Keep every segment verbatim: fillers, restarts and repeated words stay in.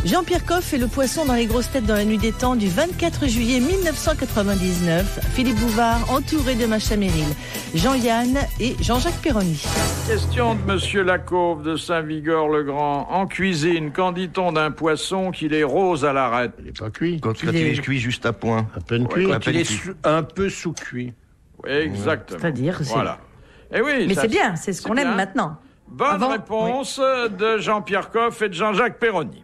Jean-Pierre Coff et le poisson dans les grosses têtes dans la nuit des temps du vingt-quatre juillet mille neuf cent quatre-vingt-dix-neuf. Philippe Bouvard entouré de Macha Merrill, Jean-Yann et Jean-Jacques Perroni. Question de Monsieur Lacauve de Saint-Vigor-le-Grand. En cuisine, qu'en dit-on d'un poisson qu'il est rose à l'arête? Il n'est pas cuit. Quand, quand il est cuit juste à point. À peine Ouais, cuit. quand À Il peine est cuit. sous- un peu sous-cuit. Oui, exactement. C'est-à-dire, c'est- Voilà. Et oui, Mais ça- c'est bien, c'est ce qu'on bien. aime maintenant. Bonne Avant, réponse de Jean-Pierre Coff et de Jean-Jacques Perroni.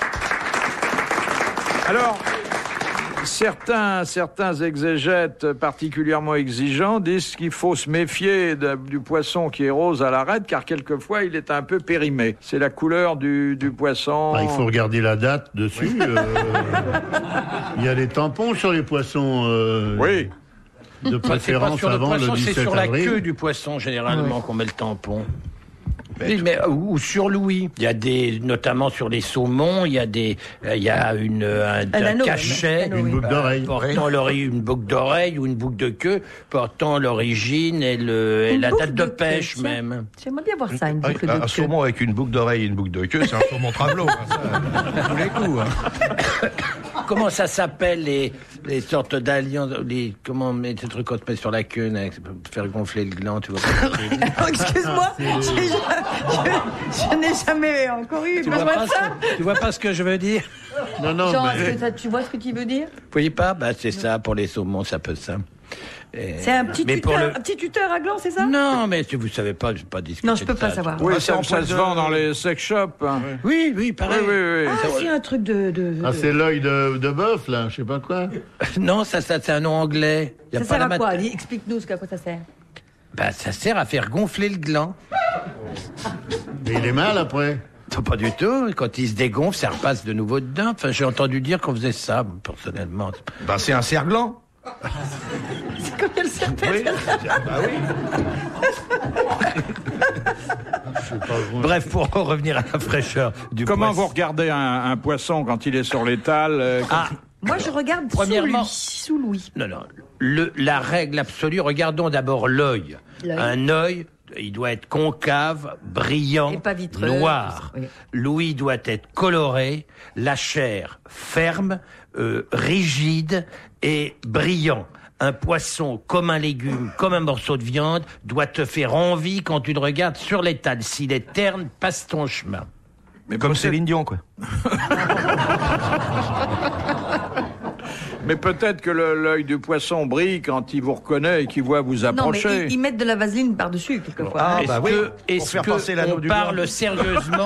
Alors, certains, certains exégètes particulièrement exigeants disent qu'il faut se méfier de- du poisson qui est rose à l'arête, car quelquefois il est un peu périmé. C'est la couleur du, du poisson. Ah, il faut regarder la date dessus. euh, Il y a des tampons sur les poissons. euh, Oui. De C'est pas préférence sur le avant le poisson, c'est dix-sept sur la avril. queue du poisson généralement qu'on met le tampon. Mais Oui, mais, ou, ou sur l'ouïe. Il y a des, notamment sur les saumons, il y a des, euh, il y a une, un, un anneau, cachet, un anneau, Une oui. boucle d'oreille. portant l'ori- une boucle d'oreille ou une boucle de queue, portant l'origine et, le, et Une la boucle date de de pêche queue, tiens. même. J'aimerais bien voir ça, une Ah, boucle un, de un queue. saumon avec une boucle d'oreille et une boucle de queue, c'est un saumon travelot. Hein, ça, à tous les coups. Hein. Comment ça s'appelle les, les sortes d'alliances, les, comment on met ces trucs qu'on se met sur la queue, là, pour faire gonfler le gland, tu vois. Oh, excuse-moi, j'ai- je, je- je n'ai jamais encore eu tu, vois besoin pas de ce ça. que, tu vois pas ce que je veux dire? Non, non, Jean, mais- est-ce que ça- tu vois ce que tu veux dire? Vous voyez pas? Bah, c'est ça, pour les saumons, ça peut ça. Et- C'est un petit mais pour tuteur, le- un petit tuteur à gland, c'est ça? Non, mais si vous savez pas, je vais pas discuter. Non, je peux de pas ça. savoir. Oui, Ah, ça, c'est en ça point se de- vend dans les sex shops. hein. Oui, oui, Oui, pareil. oui, oui. Ah, c'est un truc de... de, Ah, de- c'est l'œil de, de bœuf, là, je sais pas quoi. Non, ça, ça c'est un nom anglais. Y a Ça pas sert la à mat- quoi? Dis- Explique-nous ce qu'à quoi ça sert. Bah, ça sert à faire gonfler le gland. Mais il est mal après. Non, pas du tout. Quand il se dégonfle, ça repasse de nouveau dedans. Enfin, j'ai entendu dire qu'on faisait ça, personnellement. Ben, c'est un cerf-gland. C'est comme elle s'appelle. Oui. Bah oui. Bref, pour en revenir à la fraîcheur du Comment poisson. vous regardez un, un poisson quand il est sur l'étal euh, quand- Ah, Moi, je regarde Premièrement- sous lui. Sous lui. non, non. Le, la règle absolue, regardons d'abord l'œil. L'œil. Un œil, il doit être concave, brillant, Et pas vitreux. noir. Oui. L'ouïe doit être colorée, la chair ferme, euh, rigide et brillant. Un poisson, comme un légume, comme un morceau de viande, doit te faire envie quand tu le regardes sur l'étal. S'il est terne, passe ton chemin. Mais Comme peut-être- Céline Dion, quoi. Mais peut-être que le- l'œil du poisson brille quand il vous reconnaît et qu'il voit vous Non, mais approcher. ils, ils mettent de la vaseline par-dessus, quelquefois. Ah, Est-ce bah oui, que, pour est-ce faire que passer l'anneau on du parle gland. sérieusement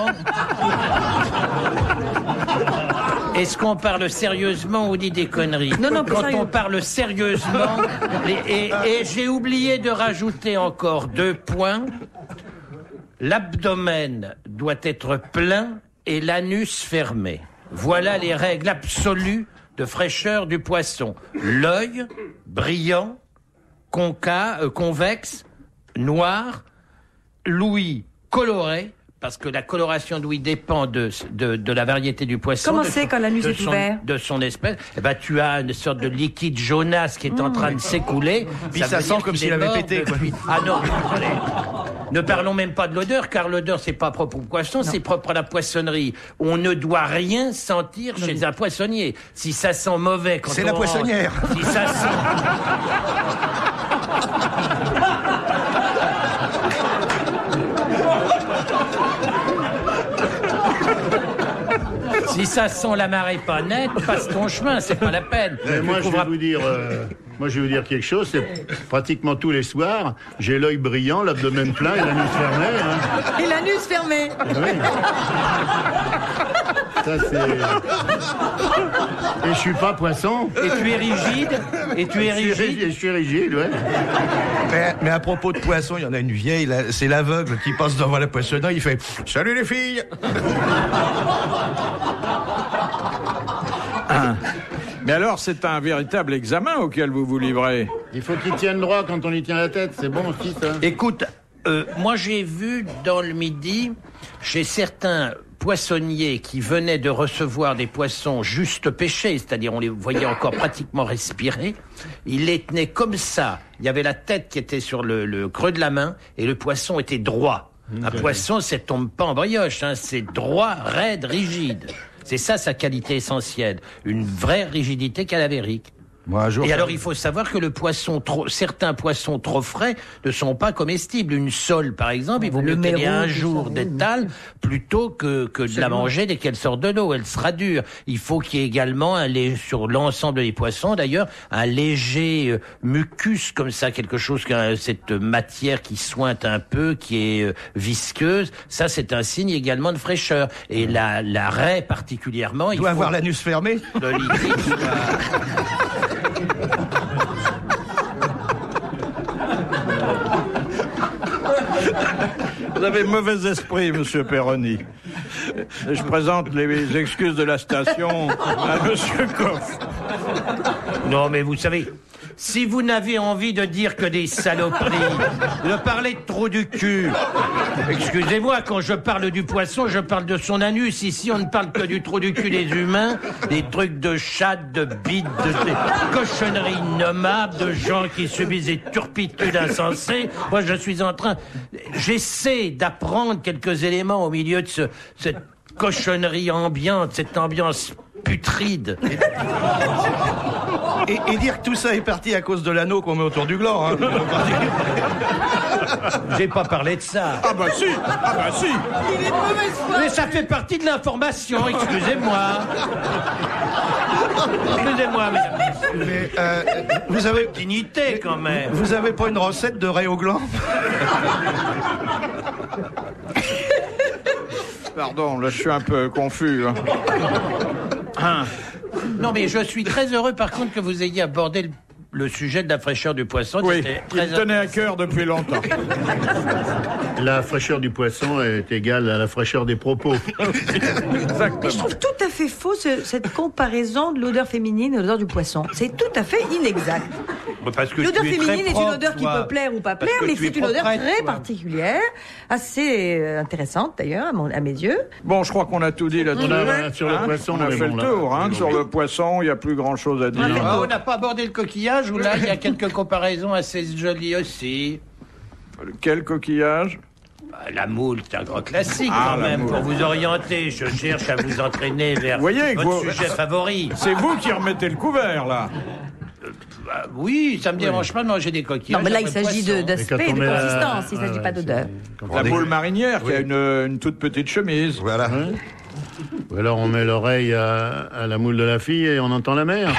Est-ce qu'on parle sérieusement ou dit des conneries? Non, non, plus Quand sérieux. on parle sérieusement, et, et- et j'ai oublié de rajouter encore deux points. L'abdomen doit être plein et l'anus fermé. Voilà les règles absolues de fraîcheur du poisson. L'œil brillant, conca, euh, convexe, noir, l'ouïe coloré, parce que la coloration d'ouïe dépend de, de, de la variété du poisson. Comment de c'est son- quand l'anus de est son- ouvert De son espèce. Eh ben, tu as une sorte de liquide jaunasse qui est en train de s'écouler. Puis ça veut sent dire comme qu'il s'il est avait mort pété, quoi. depuis- Ah non, attendez. Ne parlons même pas de l'odeur, car l'odeur, c'est pas propre au poisson, c'est propre à la poissonnerie. On ne doit rien sentir chez un poissonnier. Si ça sent mauvais quand C'est on la rentre, poissonnière. Si ça sent... Si ça sent la marée pas nette, passe ton chemin, c'est pas la peine. Mais Tu moi, je vais trouveras- vous dire, euh, moi, je vais vous dire quelque chose. C'est pratiquement tous les soirs, j'ai l'œil brillant, l'abdomen plein et l'anus fermé. Hein. Et l'anus fermé. Oui. Ça, c'est. Et je suis pas poisson. Et tu es rigide, et tu es Je suis rigide. rigide, je suis rigide, ouais. Mais, mais à propos de poisson, il y en a une vieille, là, c'est l'aveugle qui passe devant la poissonnerie, il fait « Salut les filles !» Mais alors, c'est un véritable examen auquel vous vous livrez. Il faut qu'il tienne droit quand on y tient la tête. C'est bon aussi, ça. Écoute, euh, moi j'ai vu dans le Midi, chez certains poissonniers qui venaient de recevoir des poissons juste pêchés, c'est-à-dire on les voyait encore pratiquement respirer, ils les tenaient comme ça. Il y avait la tête qui était sur le, le creux de la main et le poisson était droit. Un poisson, ça tombe pas en brioche, hein, c'est droit, raide, rigide. C'est ça sa qualité essentielle, une vraie rigidité cadavérique. Moi, un jour, Et ça- alors il faut savoir que le poisson trop, certains poissons trop frais ne sont pas comestibles. Une sole par exemple, il vaut Le mieux qu'elle ait méro, un tout jour ça, d'étal plutôt que, que de la manger dès qu'elle sort de l'eau. Elle sera dure. Il faut qu'il y ait également un lé- sur l'ensemble des poissons d'ailleurs un léger euh, mucus comme ça, quelque chose que euh, cette matière qui sointe un peu, qui est euh, visqueuse. Ça c'est un signe également de fraîcheur. Et la, la raie particulièrement, il doit faut avoir l'anus fermé. le liquide soit- Vous avez mauvais esprit, monsieur Perroni. Je présente les excuses de la station à monsieur Coff. Non, mais vous savez, si vous n'avez envie de dire que des saloperies, de parler de trou du cul, excusez-moi, quand je parle du poisson, je parle de son anus. Ici, on ne parle que du trou du cul des humains, des trucs de chatte, de bite, de des cochonneries nommables, de gens qui subissent des turpitudes insensées. Moi, je suis en train... J'essaie d'apprendre quelques éléments au milieu de ce, cette cochonnerie ambiante, cette ambiance putride. Et, et dire que tout ça est parti à cause de l'anneau qu'on met autour du gland. Hein. J'ai pas parlé de ça. Ah bah si, ah bah si. Mais ça fait partie de l'information, excusez-moi. Excusez-moi, mesdames. Mais, euh, vous avez, Dignité, quand même. vous avez pas une recette de raie au gland? Pardon, là je suis un peu confus. hein. Hein. Non, mais je suis très heureux, par contre, que vous ayez abordé le, le sujet de la fraîcheur du poisson. Oui, C'était il très me tenait à cœur depuis longtemps. La fraîcheur du poisson est égale à la fraîcheur des propos. Exactement. Je trouve tout à fait faux ce- cette comparaison de l'odeur féminine et l'odeur du poisson. C'est tout à fait inexact. Parce que L'odeur tu es très féminine est une propre, odeur qui toi. peut plaire ou pas Parce plaire, que mais tu es c'est une odeur proprette, très toi. particulière, assez euh, intéressante d'ailleurs à, mon- à mes yeux. Bon, je crois qu'on a tout dit là-dessus. On a- voilà, sur le Hein, poisson, on a on est fait bon, le là. tour. Hein, sur le poisson, il n'y a plus grand-chose à dire. Ah, on n'a pas abordé le coquillage, ou là, il y a quelques comparaisons assez jolies aussi. Quel coquillage? Bah, la moule, c'est un grand classique Ah, quand la même. moule. Pour vous orienter, je cherche à vous entraîner vers Vous voyez que votre vous- sujet favori. C'est vous qui remettez le couvert, là. Bah, oui, ça me dérange pas de manger des coquillages. Non, mais là il après s'agit de- poisson. Et d'aspect, quand on de met la- consistance, il ne Ah s'agit ouais, pas d'odeur. c'est- quand La on- boule marinière qui a une, une toute petite chemise. Voilà. Ou alors on met l'oreille à, à la moule de la fille et on entend la mer.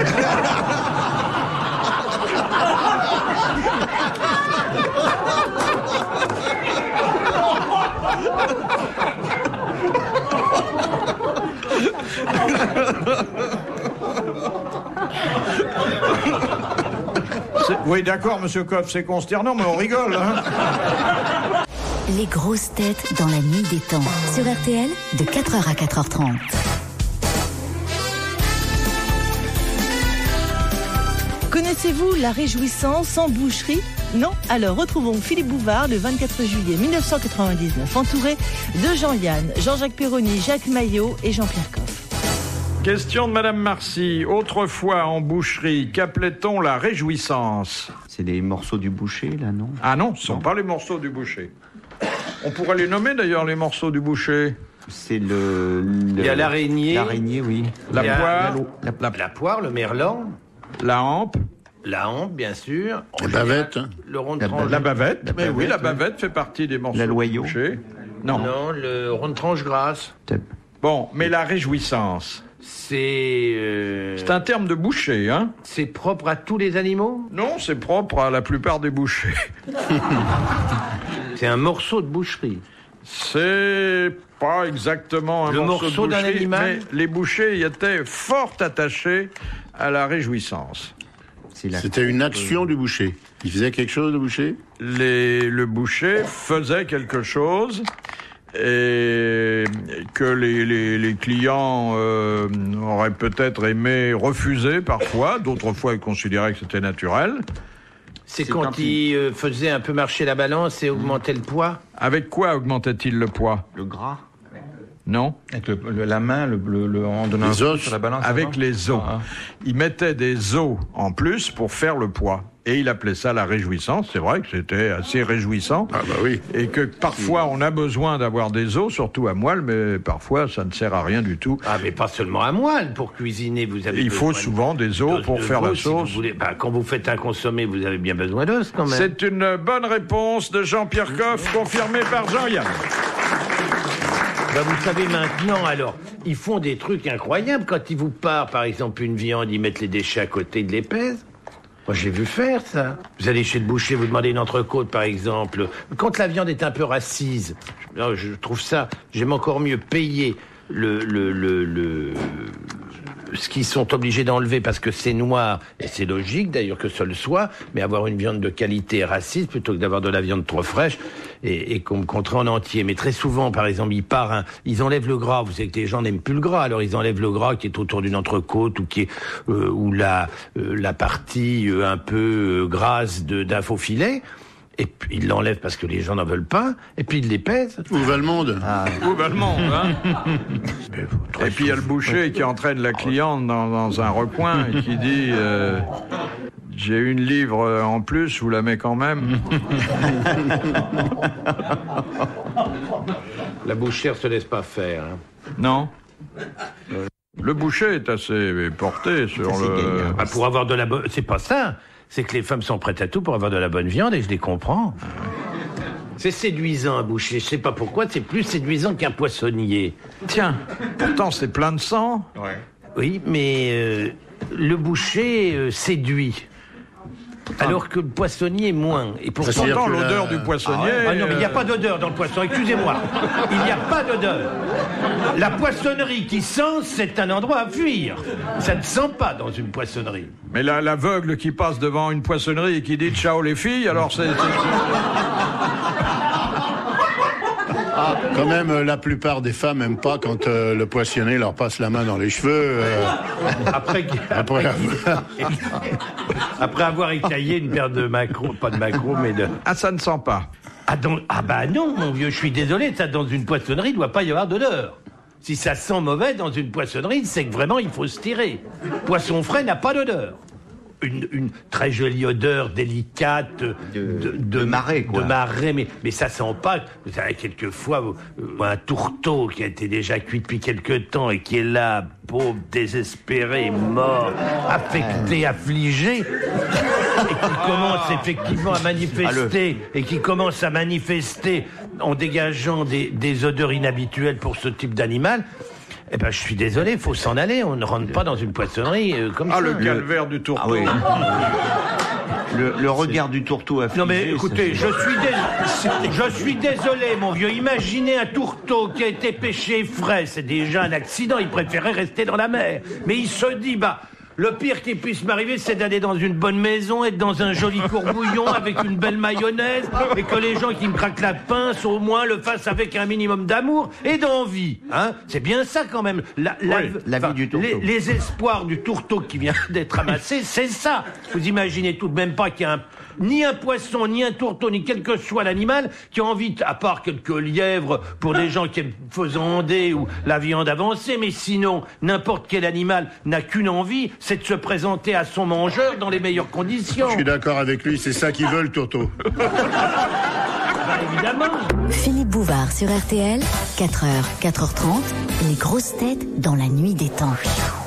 C'est- Oui, d'accord, monsieur Coff, c'est consternant, mais on rigole. Hein. Les grosses têtes dans la nuit des temps. Sur R T L, de quatre heures à quatre heures trente. Connaissez-vous la réjouissance en boucherie? Non? Alors retrouvons Philippe Bouvard le vingt-quatre juillet mille neuf cent quatre-vingt-dix-neuf, entouré de Jean-Yann, Jean-Jacques Perroni, Jacques Maillot et Jean-Pierre Coff. Question de madame Marcy. Autrefois, en boucherie, qu'appelait-on la réjouissance? C'est des morceaux du boucher, là, non? Ah non, ce ne sont pas les morceaux du boucher. On pourrait les nommer d'ailleurs, les morceaux du boucher. C'est le, le- Il y a l'araignée. L'araignée, oui. La Il y a- poire, La, la, La poire, le merlan, la hampe, la hampe, bien sûr. En La général, bavette. Le rond de La tranche. la bavette. La Mais oui, bavette, la oui. bavette fait partie des morceaux La du loyau. boucher. Non. Non, le rond de tranche grasse. Bon, mais la réjouissance, C'est. euh, c'est un terme de boucher, hein? C'est propre à tous les animaux? Non, c'est propre à la plupart des bouchers. C'est un morceau de boucherie. C'est pas exactement un Le morceau, morceau de d'un boucherie, animal mais les bouchers y étaient fort attachés à la réjouissance. C'est la... C'était une action du boucher. Il faisait quelque chose, le boucher? Les, le boucher faisait quelque chose et que les, les, les clients euh, auraient peut-être aimé refuser parfois, d'autres fois ils considéraient que c'était naturel. C'est C'est quand quand il euh, faisait un peu marcher la balance et augmentait le poids. Avec quoi augmentait-il le poids? Le gras. Non? Avec le, le- la main, le, le, le- en donnant Les un coup os. sur la balance. Avec avant. les os. Ah, Ils mettaient des os en plus pour faire le poids. Et il appelait ça la réjouissance. C'est vrai que c'était assez réjouissant. Ah bah oui. Et que parfois on a besoin d'avoir des os, surtout à moelle, mais parfois ça ne sert à rien du tout. Ah, mais pas seulement à moelle. Pour cuisiner, vous avez Il faut besoin souvent des os pour de faire veau, la si sauce. vous voulez. Bah, quand vous faites un consommé, vous avez bien besoin d'os quand même. C'est une bonne réponse de Jean-Pierre Coff, confirmée par Jean-Yann. Ben, vous savez maintenant, alors, ils font des trucs incroyables. Quand ils vous partent, par exemple, une viande, ils mettent les déchets à côté, ils les pèsent. Moi, j'ai vu faire ça. Vous allez chez le boucher, vous demandez une entrecôte, par exemple. Quand la viande est un peu rassise, je trouve ça, j'aime encore mieux payer le, le, le, le, ce qu'ils sont obligés d'enlever parce que c'est noir, et c'est logique d'ailleurs que ce le soit, mais avoir une viande de qualité raciste plutôt que d'avoir de la viande trop fraîche et, et qu'on me compterait en entier. Mais très souvent, par exemple, ils partent, hein, ils enlèvent le gras. Vous savez que les gens n'aiment plus le gras, alors ils enlèvent le gras qui est autour d'une entrecôte ou qui est euh, ou la euh, la partie euh, un peu euh, grasse de, d'un faux filet. Et puis ils l'enlèvent parce que les gens n'en veulent pas, et puis ils les pèsent. Où va le monde? Ah. Où va le monde, hein? Et puis il y a le boucher qui entraîne la cliente dans, dans un recoin et qui dit euh, j'ai une livre en plus, je vous la mets quand même. La bouchère se laisse pas faire. Hein. Non. Le boucher est assez porté sur le... Ah, pour avoir de la bonne... C'est pas ça. C'est que les femmes sont prêtes à tout pour avoir de la bonne viande et je les comprends. C'est séduisant un boucher. Je sais pas pourquoi, c'est plus séduisant qu'un poissonnier. Tiens, pourtant c'est plein de sang. Ouais. Oui, mais euh, le boucher euh, séduit. Alors que le poissonnier, moins. Et pourtant, pourtant, la... l'odeur du poissonnier... Ah, ouais. ah non, mais il n'y a pas d'odeur dans le poisson, excusez-moi. Il n'y a pas d'odeur. La poissonnerie qui sent, c'est un endroit à fuir. Ça ne sent pas dans une poissonnerie. Mais là, l'aveugle qui passe devant une poissonnerie et qui dit « Ciao les filles », alors c'est... Ah, quand même, euh, la plupart des femmes n'aiment pas quand euh, le poissonnier leur passe la main dans les cheveux. Euh, après, après, avoir... après avoir écaillé une paire de macros, pas de macros, mais de... Ah, ça ne sent pas. Ah, donc... ah bah non, mon vieux, je suis désolé, ça, dans une poissonnerie, il ne doit pas y avoir d'odeur. Si ça sent mauvais dans une poissonnerie, c'est que vraiment, il faut se tirer. Poisson frais n'a pas d'odeur. Une, une très jolie odeur délicate de, de, de, de marais, quoi. De marais, mais, mais ça sent pas. Vous savez, quelquefois, euh, un tourteau qui a été déjà cuit depuis quelque temps et qui est là, pauvre, désespéré, mort, affecté, affligé, et qui commence effectivement à manifester, et qui commence à manifester en dégageant des, des odeurs inhabituelles pour ce type d'animal. Eh ben, je suis désolé, il faut s'en aller. On ne rentre pas dans une poissonnerie euh, comme ah, ça. Ah, le calvaire du tourteau. Ah, oui. le, le regard du tourteau affligé. Non, mais écoutez, je suis, dés... je suis désolé, mon vieux. Imaginez un tourteau qui a été pêché frais. C'est déjà un accident. Il préférait rester dans la mer. Mais il se dit, bah... le pire qui puisse m'arriver, c'est d'aller dans une bonne maison, être dans un joli courbouillon avec une belle mayonnaise, et que les gens qui me craquent la pince, au moins, le fassent avec un minimum d'amour et d'envie. Hein, c'est bien ça, quand même. La, la, oui, la vie du tourteau. Les, les espoirs du tourteau qui vient d'être amassé, c'est ça. Vous imaginez tout de même pas qu'il y a un... ni un poisson, ni un tourteau, ni quel que soit l'animal qui a envie, à part quelques lièvres pour des gens qui aiment faisander ou la viande avancée, mais sinon, n'importe quel animal n'a qu'une envie, c'est de se présenter à son mangeur dans les meilleures conditions. Je suis d'accord avec lui, c'est ça qu'il veut, le tourteau. Bah, évidemment. Philippe Bouvard sur R T L, quatre heures, quatre heures trente, les grosses têtes dans la nuit des temps.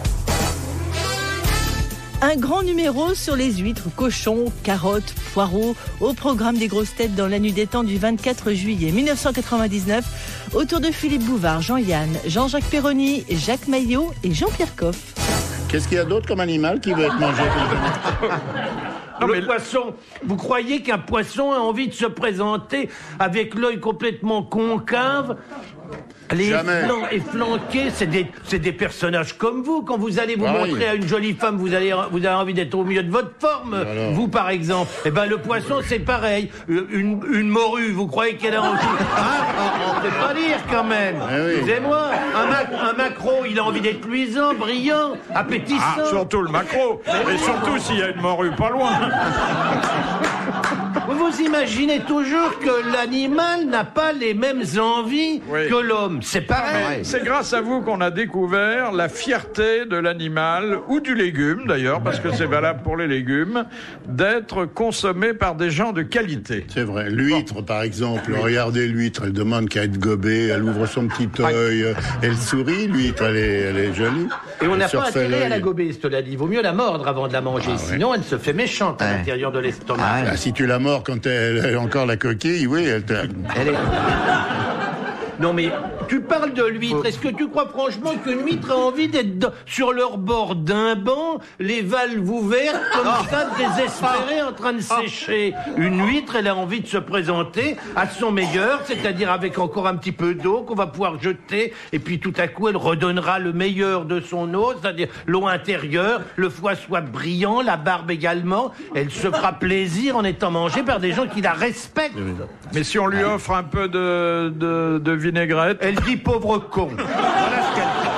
Un grand numéro sur les huîtres, cochons, carottes, poireaux, au programme des grosses têtes dans la nuit des temps du vingt-quatre juillet mille neuf cent quatre-vingt-dix-neuf, autour de Philippe Bouvard, Jean-Yann, Jean-Jacques Perroni, Jacques Maillot et Jean-Pierre Coff. Qu'est-ce qu'il y a d'autre comme animal qui veut être mangé? Non, le mais... poisson, vous croyez qu'un poisson a envie de se présenter avec l'œil complètement concave? Les flancs efflanqués, c'est des, c'est des personnages comme vous. Quand vous allez vous ah montrer oui. à une jolie femme, vous, allez, vous avez envie d'être au milieu de votre forme. Alors. Vous, par exemple. Eh ben, le poisson, c'est pareil. Une, une morue, vous croyez qu'elle a envie... Hein? On ne peut pas dire, quand même. Eh oui. Excusez-moi. Un, mac, un maquereau, il a envie d'être luisant, brillant, appétissant. Ah, surtout le maquereau. Et surtout s'il y a une morue pas loin. Vous vous vous imaginez toujours que l'animal n'a pas les mêmes envies Oui. que l'homme. C'est pareil. C'est grâce à vous qu'on a découvert la fierté de l'animal, ou du légume d'ailleurs, parce que c'est valable pour les légumes, d'être consommé par des gens de qualité. C'est vrai. L'huître, par exemple. Regardez l'huître, elle demande qu'à être gobée, elle ouvre son petit œil, euh, elle sourit, l'huître, elle est, elle est jolie. Et on Elle n'a se pas refait intérêt à la l'œil. gober, cela dit. Il vaut mieux la mordre avant de la manger, Ah ouais. sinon elle se fait méchante à Ouais. l'intérieur de l'estomac. Ah ouais. Ah, si tu la mords quand elle, elle a encore la coquille, oui, elle te... Elle est... Non mais, tu parles de l'huître. Est-ce que tu crois franchement qu'une huître a envie d'être dans- sur leur bord d'un banc, les valves ouvertes, comme ça, désespérées, en train de sécher? Une huître, elle a envie de se présenter à son meilleur, c'est-à-dire avec encore un petit peu d'eau qu'on va pouvoir jeter, et puis tout à coup, elle redonnera le meilleur de son eau, c'est-à-dire l'eau intérieure, le foie soit brillant, la barbe également. Elle se fera plaisir en étant mangée par des gens qui la respectent. Mais si on lui offre un peu de, de, de vinaigrette... Elle dit pauvre con. Voilà ce qu'elle dit.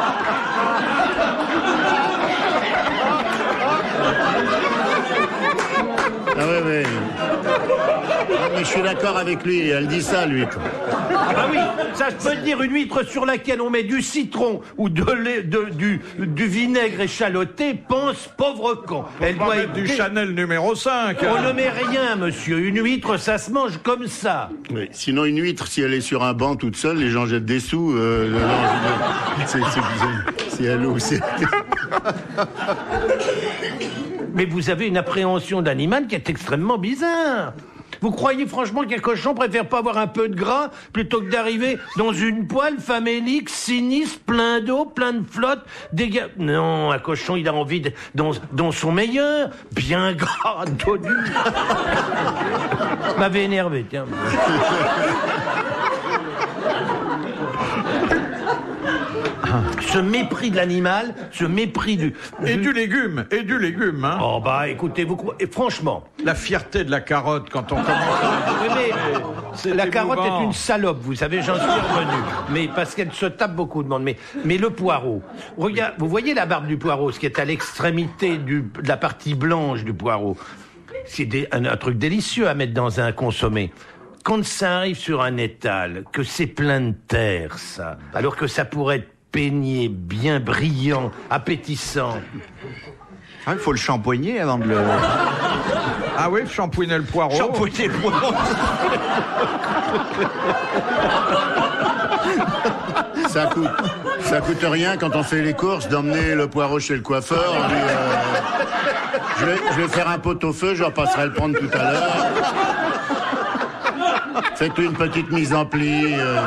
Ah ouais, ouais. Ah, mais je suis d'accord avec lui, elle dit ça, l'huître. Ah bah oui, ça je peux te dire, une huître sur laquelle on met du citron ou de lait, de, du, du vinaigre échaloté, pense pauvre con. Elle doit doit mettre du être- Chanel numéro cinq. On ne met rien, monsieur. Une huître, ça se mange comme ça. Oui. Sinon, une huître, si elle est sur un banc toute seule, les gens jettent des sous. Euh, non, je- c'est- c'est- c'est- si elle ou c'est... Mais vous avez une appréhension d'animal qui est extrêmement bizarre. Vous croyez franchement qu'un cochon préfère pas avoir un peu de gras plutôt que d'arriver dans une poêle famélique, sinistre, plein d'eau, plein de flotte, des gars... Non, un cochon, il a envie de... dans, dans son meilleur, bien gras, dodu. M'avait énervé, tiens. Ce mépris de l'animal, ce mépris du... Et du légume, et du légume, hein. Oh bah écoutez, vous cro- et franchement, La fierté de la carotte quand on commence à... oui, mais C'est la carotte émouvant. est une salope, vous savez, j'en suis revenu. Mais parce qu'elle se tape beaucoup de monde. Mais, mais le poireau, regarde, vous voyez la barbe du poireau, ce qui est à l'extrémité du- de la partie blanche du poireau. C'est des- un, un truc délicieux à mettre dans un consommé. Quand ça arrive sur un étal, que c'est plein de terre, ça, alors que ça pourrait être peigné, bien brillant, appétissant. Ah, il faut le shampoigner avant de le... Ah oui, shampouiner le poireau. Shampoigner le poireau. Ça coûte, ça coûte rien quand on fait les courses d'emmener le poireau chez le coiffeur. On dit, euh, je, vais, je vais faire un pot au feu, je repasserai le prendre tout à l'heure. Faites une petite mise en pli. euh.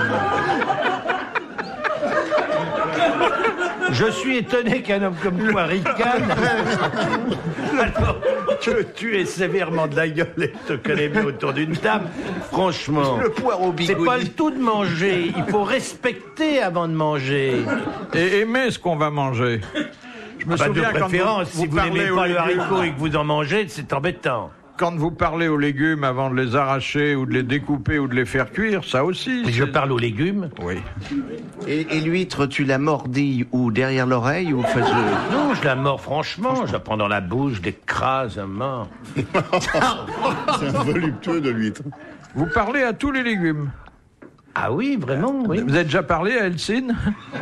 Je suis étonné qu'un homme comme toi ricane. Alors que tu es sévèrement de la gueule et te connais bien autour d'une table. Franchement, Le poireau c'est bigoudi. pas le tout de manger. Il faut respecter avant de manger. Et aimer ce qu'on va manger. Je me Ah bah, de souviens quand préférence, vous, si vous vous parlez n'aimez aux pas le légumes, haricot et que vous en mangez, c'est embêtant. quand vous parlez aux légumes avant de les arracher ou de les découper ou de les faire cuire, ça aussi. Mais je c'est- parle aux légumes. Oui. Et, et l'huître, tu la mordis ou derrière l'oreille ou fais Non, je la mords franchement. Je la prends dans la bouche, je l'écrase à mort. C'est un voluptueux de l'huître. Vous parlez à tous les légumes. Ah oui, vraiment, oui. Vous avez déjà parlé à Elsine?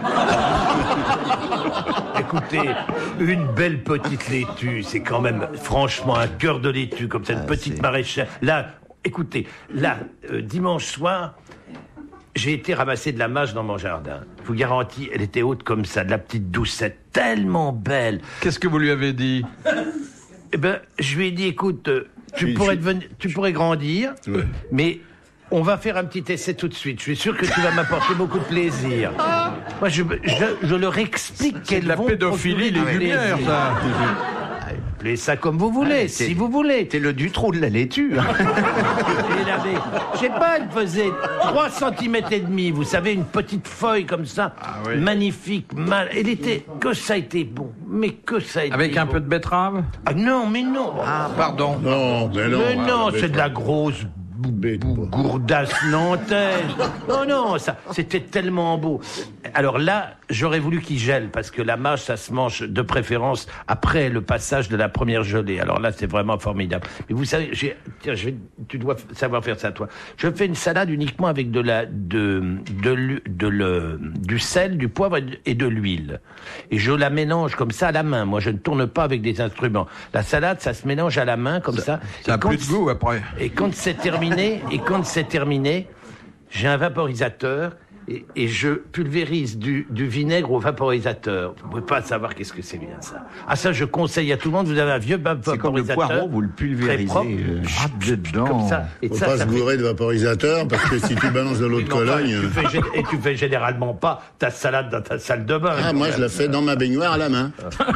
Écoutez, une belle petite laitue, c'est quand même franchement un cœur de laitue, comme ça, une petite c'est- maraîchère. Là, écoutez, là, euh, dimanche soir, j'ai été ramasser de la mâche dans mon jardin. Je vous garantis, elle était haute comme ça, de la petite doucette, tellement belle. Qu'est-ce que vous lui avez dit? Eh ben, je lui ai dit, écoute, euh, tu Je- pourrais je- devenir, tu pourrais grandir, Ouais. mais on va faire un petit essai tout de suite. Je suis sûr que tu vas m'apporter beaucoup de plaisir. Moi, je, je, je leur explique C'est qu'elles de la vont pédophilie procurer du légumière, plaisir. ça. Appelez ça comme vous voulez, Ah, si c'est- vous voulez. T'es le Dutroux de la laitue. hein. Elle avait, je sais pas, elle faisait trois centimètres et demi, vous savez, une petite feuille comme ça, oui. magnifique, mal. Elle était, que ça a été bon, mais que ça a été Avec un bon. peu de betterave? Ah non, mais non. Ah, pardon. Non, mais non. mais non, ah, c'est de la grosse gourdasse nantaise. Non, non, ça, c'était tellement beau. Alors là, j'aurais voulu qu'il gèle, parce que la mâche, ça se mange de préférence après le passage de la première gelée. Alors là, c'est vraiment formidable. Mais vous savez, j'ai, tiens, je vais, tu dois savoir faire ça, toi. Je fais une salade uniquement avec de la, de, de, de, de le, du sel, du poivre et de l'huile. Et je la mélange comme ça à la main. Moi, je ne tourne pas avec des instruments. La salade, ça se mélange à la main comme ça. Ça, ça a plus de goût après. Et quand c'est terminé, et quand c'est terminé, j'ai un vaporisateur. Et, et je pulvérise du, du vinaigre au vaporisateur. Vous ne pouvez pas savoir qu'est-ce que c'est bien, ça. Ah, ça, je conseille à tout le monde. Vous avez un vieux vaporisateur. C'est comme le poireau, vous le pulvérisez. Très propre, euh, dedans. Comme ça. Et Faut ça, pas ça se fait... gourer de vaporisateur, parce que si tu balances de l'eau de Non, Cologne... tu fais, et tu fais généralement pas ta salade dans ta salle de bain. Ah, moi, je la fais dans ma baignoire à la main.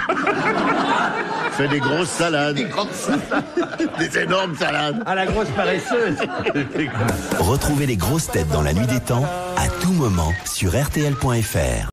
Je fais des grosses salades. Des grosses salades. Des énormes salades. À la grosse paresseuse. Retrouvez les grosses têtes dans la nuit des temps à tout moment sur R T L point F R.